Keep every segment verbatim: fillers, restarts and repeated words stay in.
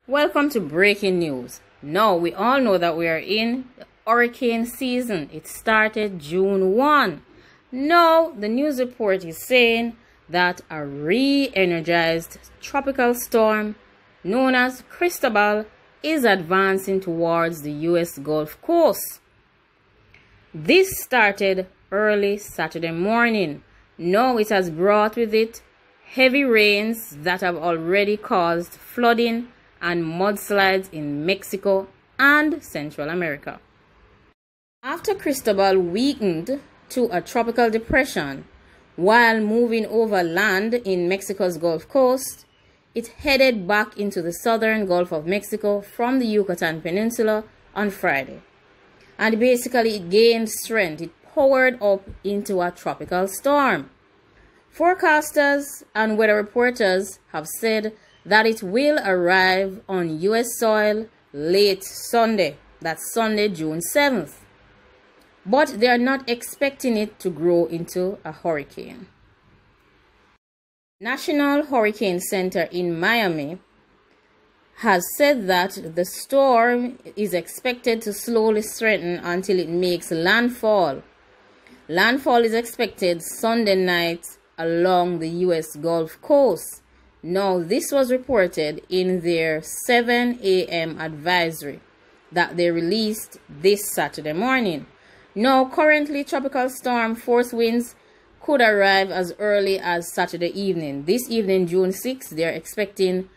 Welcome to breaking news. Now, we all know that we are in the hurricane season. It started June first. Now, the news report is saying that a re-energized tropical storm known as Cristobal is advancing towards the U S Gulf Coast. This started early Saturday morning. Now, it has brought with it heavy rains that have already caused flooding and mudslides in Mexico and Central America. After Cristobal weakened to a tropical depression while moving over land in Mexico's Gulf Coast, it headed back into the southern Gulf of Mexico from the Yucatan Peninsula on Friday. And basically it gained strength. It powered up into a tropical storm. Forecasters and weather reporters have said that it will arrive on U S soil late Sunday. That's Sunday, June seventh. But they are not expecting it to grow into a hurricane. National Hurricane Center in Miami has said that the storm is expected to slowly strengthen until it makes landfall. Landfall is expected Sunday night along the U S Gulf Coast. Now, this was reported in their seven A M advisory that they released this Saturday morning. Now, currently, tropical storm force winds could arrive as early as Saturday evening. This evening, June sixth, they're expecting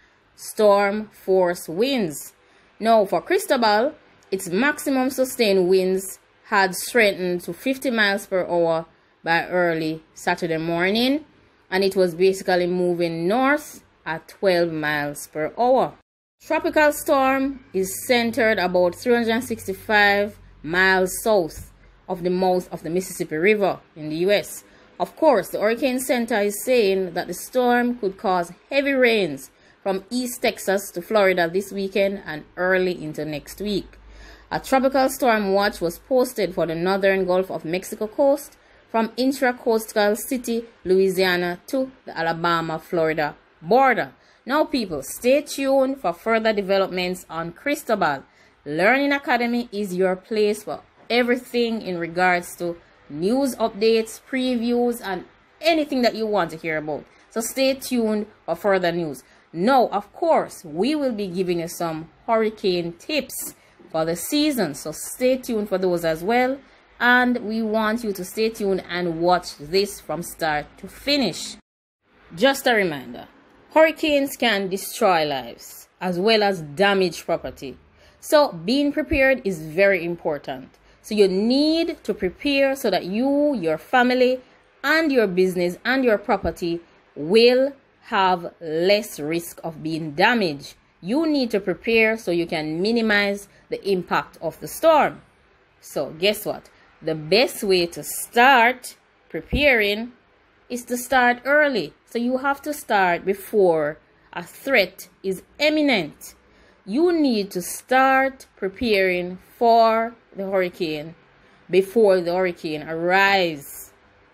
storm force winds. Now, for Cristobal, its maximum sustained winds had strengthened to fifty miles per hour by early Saturday morning, and it was basically moving north at twelve miles per hour. Tropical storm is centered about three hundred sixty-five miles south of the mouth of the Mississippi River in the U S. Of course, the Hurricane Center is saying that the storm could cause heavy rains from East Texas to Florida this weekend and early into next week. A tropical storm watch was posted for the northern Gulf of Mexico coast from intracoastal city Louisiana to the Alabama-Florida border. Now, people, stay tuned for further developments on Cristobal. Learning Academy is your place for everything in regards to news updates, previews, and anything that you want to hear about. So stay tuned for further news. Now, of course, we will be giving you some hurricane tips for the season. So stay tuned for those as well. And we want you to stay tuned and watch this from start to finish. Just a reminder, hurricanes can destroy lives as well as damage property. So being prepared is very important. So you need to prepare so that you, your family, and your business and your property will have less risk of being damaged. You need to prepare so you can minimize the impact of the storm. So guess what? The best way to start preparing is to start early. So you have to start before a threat is imminent. You need to start preparing for the hurricane before the hurricane arrives,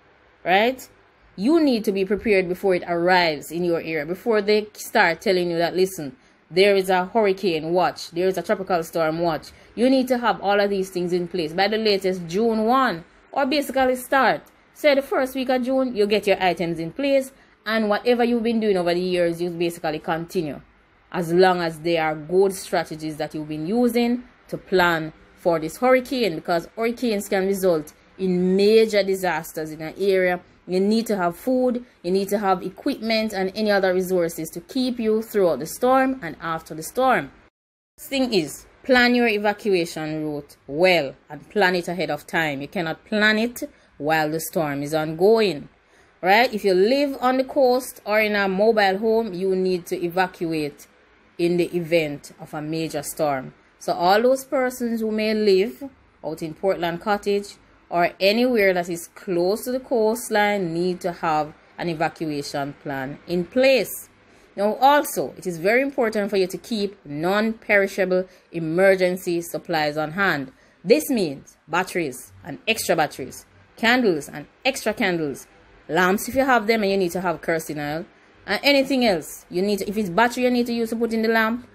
right? You need to be prepared before it arrives in your area, before they start telling you that, listen, there is a hurricane watch, there is a tropical storm watch. You need to have all of these things in place by the latest June first, or basically start. Say the first week of June, you get your items in place, and whatever you've been doing over the years, you basically continue, as long as they are good strategies that you've been using to plan for this hurricane, because hurricanes can result in major disasters in an area. You need to have food, you need to have equipment and any other resources to keep you throughout the storm and after the storm. Thing is, plan your evacuation route well and plan it ahead of time. You cannot plan it while the storm is ongoing, right? If you live on the coast or in a mobile home, you need to evacuate in the event of a major storm. So all those persons who may live out in Portland Cottage or anywhere that is close to the coastline need to have an evacuation plan in place. Now, also, it is very important for you to keep non-perishable emergency supplies on hand. This means batteries and extra batteries, candles and extra candles, lamps if you have them and you need to have kerosene oil, and anything else you need to, if it's battery you need to use to put in the lamp,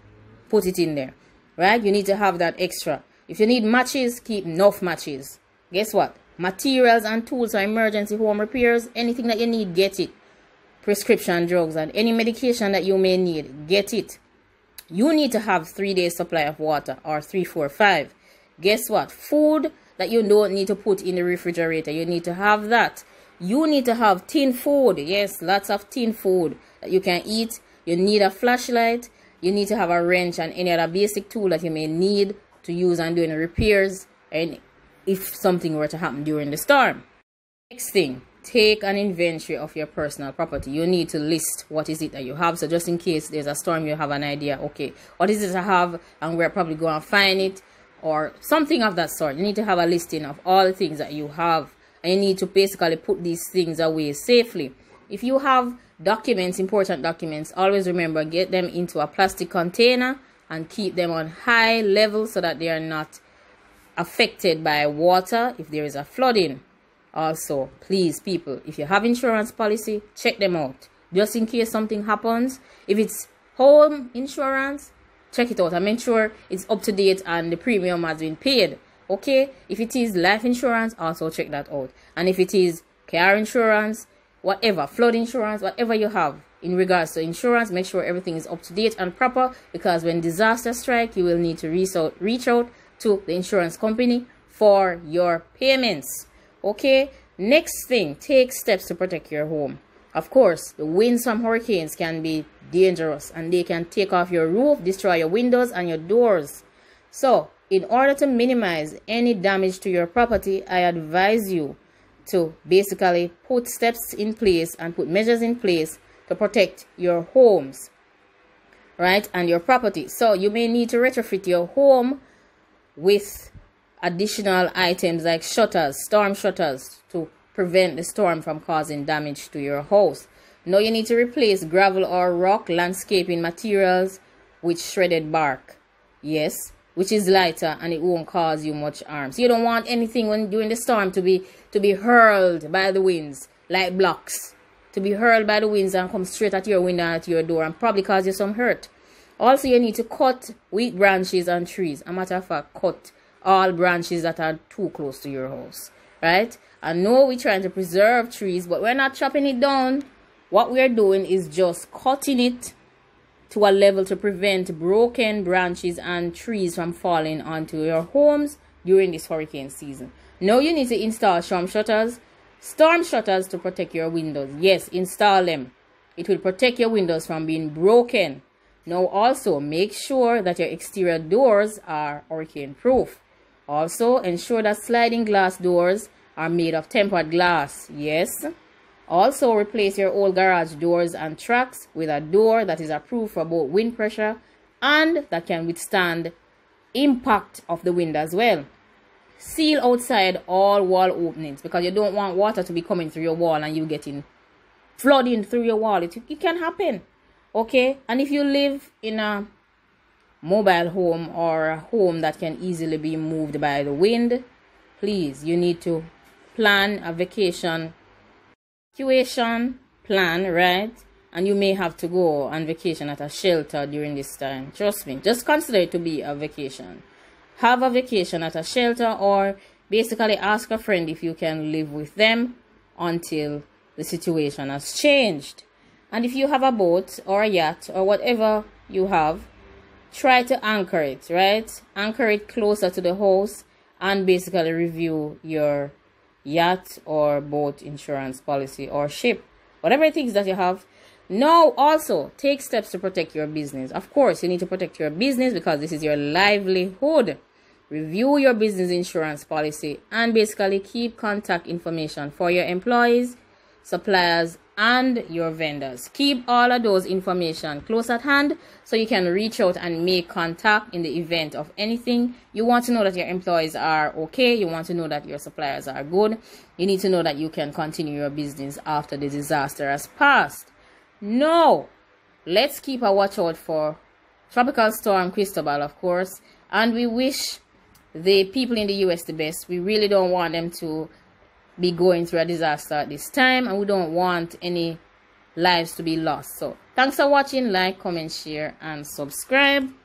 put it in there, right? You need to have that extra. If you need matches, keep enough matches. Guess what? Materials and tools for emergency home repairs, anything that you need, get it. Prescription drugs and any medication that you may need, get it. You need to have three days supply of water, or three, four, five. Guess what? Food that you don't need to put in the refrigerator, you need to have that. You need to have tin food. Yes, lots of tin food that you can eat. You need a flashlight. You need to have a wrench and any other basic tool that you may need to use and doing repairs, and if something were to happen during the storm. Next thing, take an inventory of your personal property. You need to list what is it that you have. So just in case there's a storm, you have an idea. Okay, what is it I have, and we're probably going to find it, or something of that sort. You need to have a listing of all the things that you have, and you need to basically put these things away safely. If you have documents, important documents, always remember, get them into a plastic container and keep them on high level so that they are not affected by water if there is a flooding. Also, please, people, if you have insurance policy, check them out just in case something happens. If it's home insurance, check it out and make sure it's up to date and the premium has been paid. Okay, if it is life insurance, also check that out. And if it is car insurance, whatever, flood insurance, whatever you have in regards to insurance, make sure everything is up to date and proper, because when disaster strike, you will need to reach out, reach out to the insurance company for your payments. Okay, next thing, take steps to protect your home. Of course, the winds from hurricanes can be dangerous and they can take off your roof, destroy your windows and your doors. So, in order to minimize any damage to your property, I advise you to basically put steps in place and put measures in place to protect your homes, right, and your property. So you may need to retrofit your home with additional items like shutters, storm shutters, to prevent the storm from causing damage to your house. Now you need to replace gravel or rock landscaping materials with shredded bark. Yes, which is lighter and it won't cause you much harm. So you don't want anything when during the storm to be to be hurled by the winds, like blocks, to be hurled by the winds and come straight at your window and at your door and probably cause you some hurt. Also, you need to cut weak branches and trees. A matter of fact, cut all branches that are too close to your house, right? I know we're trying to preserve trees, but we're not chopping it down. What we're doing is just cutting it to a level to prevent broken branches and trees from falling onto your homes during this hurricane season. Now you need to install storm shutters, storm shutters to protect your windows. Yes, install them. It will protect your windows from being broken. Now also make sure that your exterior doors are hurricane proof. Also ensure that sliding glass doors are made of tempered glass. Yes. Also replace your old garage doors and tracks with a door that is approved for both wind pressure and that can withstand impact of the wind as well. Seal outside all wall openings, because you don't want water to be coming through your wall and you getting flooding through your wall. It, it can happen. Okay, and if you live in a mobile home or a home that can easily be moved by the wind, please, you need to plan a vacation evacuation plan, right? And you may have to go on vacation at a shelter during this time. Trust me, just consider it to be a vacation. Have a vacation at a shelter, or basically ask a friend if you can live with them until the situation has changed. And if you have a boat or a yacht or whatever you have, try to anchor it, right? Anchor it closer to the house and basically review your yacht or boat insurance policy or ship, whatever it is that you have. Now also take steps to protect your business. Of course, you need to protect your business because this is your livelihood. Review your business insurance policy and basically keep contact information for your employees, suppliers, and your vendors. Keep all of those information close at hand so you can reach out and make contact in the event of anything. You want to know that your employees are okay. You want to know that your suppliers are good. You need to know that you can continue your business after the disaster has passed. Now, let's keep a watch out for Tropical Storm Cristobal, of course, and we wish the people in the U S the best. We really don't want them to be going through a disaster at this time, and we don't want any lives to be lost. So thanks for watching. Like, comment, share, and subscribe.